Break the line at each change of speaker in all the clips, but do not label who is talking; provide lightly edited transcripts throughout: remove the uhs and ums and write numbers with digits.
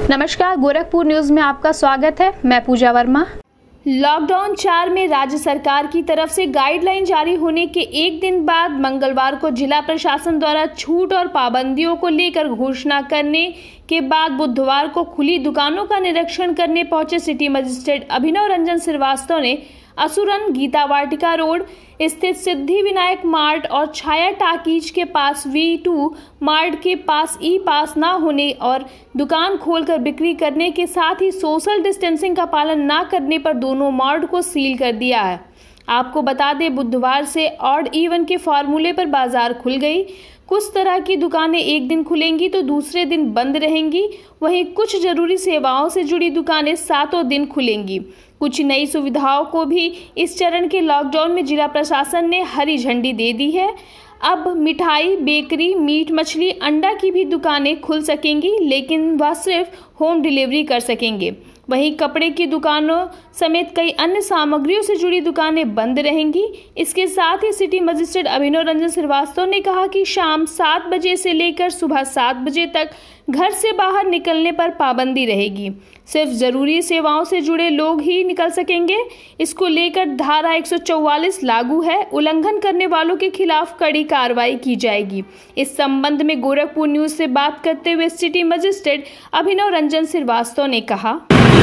नमस्कार, गोरखपुर न्यूज में आपका स्वागत है। मैं पूजा वर्मा। लॉकडाउन 4 में राज्य सरकार की तरफ से गाइडलाइन जारी होने के एक दिन बाद मंगलवार को जिला प्रशासन द्वारा छूट और पाबंदियों को लेकर घोषणा करने के बाद बुधवार को खुली दुकानों का निरीक्षण करने पहुंचे सिटी मजिस्ट्रेट अभिनव रंजन श्रीवास्तव ने असुरन गीता वाटिका रोड स्थित सिद्धि विनायक मार्ट और छाया टाकीज के पास V2 मार्ट के पास ई पास न होने और दुकान खोलकर बिक्री करने के साथ ही सोशल डिस्टेंसिंग का पालन न करने पर दोनों मार्ट को सील कर दिया है। आपको बता दें, बुधवार से ऑड इवन के फॉर्मूले पर बाजार खुल गई। कुछ तरह की दुकानें एक दिन खुलेंगी तो दूसरे दिन बंद रहेंगी। वहीं कुछ जरूरी सेवाओं से जुड़ी दुकानें 7 दिन खुलेंगी। कुछ नई सुविधाओं को भी इस चरण के लॉकडाउन में जिला प्रशासन ने हरी झंडी दे दी है। अब मिठाई, बेकरी, मीट, मछली, अंडा की भी दुकानें खुल सकेंगी, लेकिन वह सिर्फ होम डिलीवरी कर सकेंगे। वहीं कपड़े की दुकानों समेत कई अन्य सामग्रियों से जुड़ी दुकानें बंद रहेंगी। इसके साथ ही सिटी मजिस्ट्रेट अभिनव रंजन श्रीवास्तव ने कहा कि शाम 7 बजे से लेकर सुबह 7 बजे तक घर से बाहर निकलने पर पाबंदी रहेगी। सिर्फ जरूरी सेवाओं से जुड़े लोग ही निकल सकेंगे। इसको लेकर धारा 144 लागू है। उल्लंघन करने वालों के खिलाफ कड़ी कार्रवाई की जाएगी। इस संबंध में गोरखपुर न्यूज से बात करते हुए सिटी मजिस्ट्रेट अभिनव रंजन श्रीवास्तव ने कहा,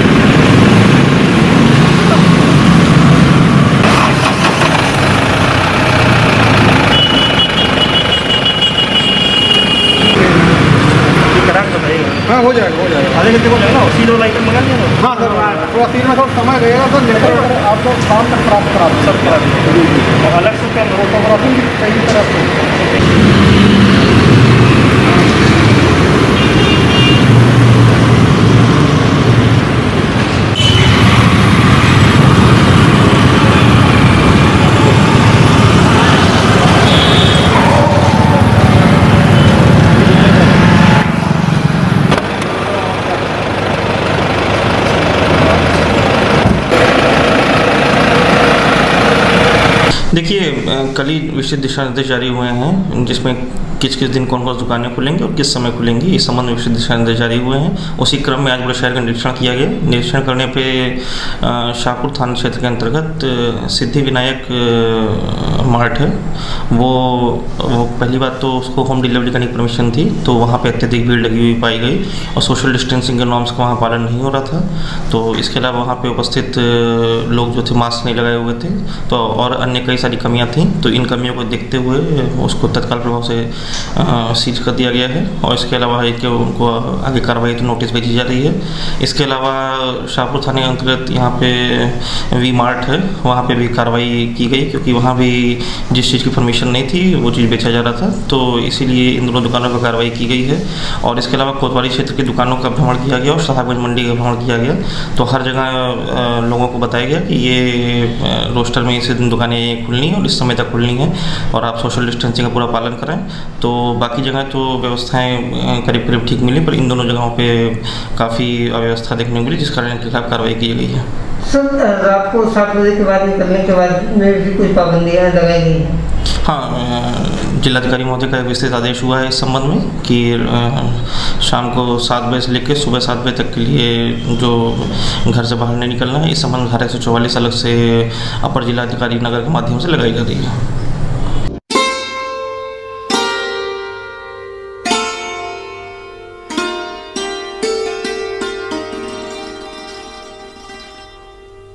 हाँ हो जाएगा
आधे घंटे को जाएगा। सील वाला आइटम मंगा लिया ना?
हाँ सर, थोड़ा सील में थोड़ा समय लगेगा तो लेकर आप लोग शाम तक प्राप्त करा दें।
सब करा दीजिए। अलग से क्या
फोटोग्राफी सही तरह से।
देखिए, कल ही विशेष दिशा निर्देश जारी हुए हैं जिसमें किस दिन कौन कौन दुकानें खुलेंगी और किस समय खुलेंगी, इस संबंध में विशेष दिशा निर्देश जारी हुए हैं। उसी क्रम में आज पूरे शहर का निरीक्षण किया गया। निरीक्षण करने पे शाहपुर थाना क्षेत्र के अंतर्गत सिद्धि विनायक मार्ट है, वो पहली बात तो उसको होम डिलीवरी करने की परमिशन थी, तो वहाँ पे अत्यधिक भीड़ लगी हुई पाई गई और सोशल डिस्टेंसिंग के नॉर्म्स का वहाँ पालन नहीं हो रहा था। तो इसके अलावा वहाँ पे उपस्थित लोग जो थे मास्क नहीं लगाए हुए थे, तो और अन्य कई सारी कमियाँ थी। तो इन कमियों को देखते हुए उसको तत्काल प्रभाव से सीज कर दिया गया है और इसके अलावा कि उनको आगे कार्रवाई तो नोटिस भेजी जा रही है। इसके अलावा शाहपुर थाने के अंतर्गत यहाँ पे V मार्ट है, वहाँ पे भी कार्रवाई की गई क्योंकि वहाँ भी जिस चीज़ की परमिशन नहीं थी वो चीज़ बेचा जा रहा था, तो इसीलिए इन दोनों दुकानों पर कार्रवाई की गई है। और इसके अलावा कोतवाली क्षेत्र की दुकानों का भ्रमण किया गया और साहबगंज मंडी का भ्रमण किया गया। तो हर जगह लोगों को बताया गया कि ये रोस्टर में इस दिन दुकानें खुलनी है और इस समय तक खुलनी है और आप सोशल डिस्टेंसिंग का पूरा पालन करें। तो बाकी जगह तो व्यवस्थाएं करीब करीब ठीक मिली, पर इन दोनों जगहों पे काफ़ी अव्यवस्था देखने को मिली, जिस कारण इनके खिलाफ कार्रवाई की गई है।
सर, रात को 7 बजे के बाद निकलने के बाद में भी कुछ पाबंदियाँ लगाई गई हैं?
हाँ, जिलाधिकारी महोदय का विस्तृत आदेश हुआ है इस संबंध में कि शाम को 7 बजे से लेकर सुबह 7 बजे तक के लिए जो घर से बाहर नहीं निकलना है, इस संबंध में धारा 144 अलग से अपर जिलाधिकारी नगर के माध्यम से लगाई जा रही है।